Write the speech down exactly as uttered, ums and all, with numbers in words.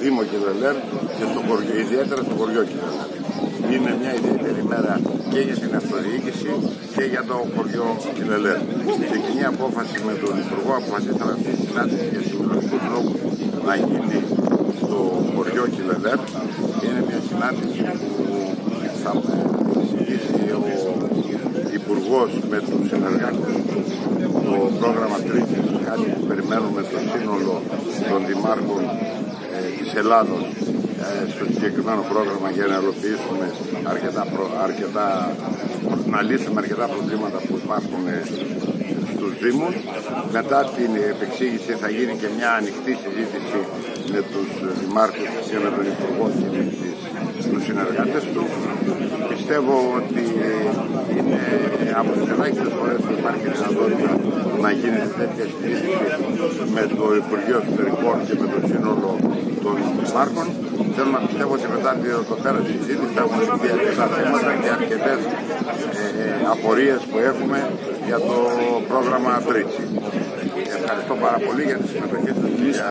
Δήμο Κηδελέρ και στο χωριό, ιδιαίτερα στο χωριό Κηδελέρ. Είναι μια ιδιαίτερη μέρα και για την αυτοδιοίκηση και για το χωριό Κηδελέρ. Και κοινή απόφαση με τον Υπουργό αποφασίσαμε αυτή τη συνάντηση για συμβουλευτικούς λόγους να γίνει στο χωριό Κηδελέρ. Είναι μια συνάντηση που θα συζητήσει ο Υπουργός με τους συνεργάτες το πρόγραμμα Τρίτης, κάτι που περιμένουμε το σύνολο των δημάρχων ε, της Ελλάδος ε, στο συγκεκριμένο πρόγραμμα για να ελοποιήσουμε αρκετά, προ, αρκετά, να λύσουμε αρκετά προβλήματα που υπάρχουν ε, στους Δήμους. Μετά την επεξήγηση θα γίνει και μια ανοιχτή συζήτηση με τους δημάρχους και με τον Υπουργό και με τους συνεργάτες του. Πιστεύω ότι είναι από τις ελάχιστες φορές που υπάρχει δυνατότητα να γίνεται τέτοια συζήτηση με το Υπουργείο Εξωτερικών και με το σύνολο των δημάρχων. Θέλω να πιστεύω ότι μετά το πέρας της συζήτησης θα έχουμε λυθεί αρκετά θέματα και αρκετές ε, απορίες που έχουμε για το πρόγραμμα Τρίτσι. Ευχαριστώ πάρα πολύ για τη συμμετοχή σας.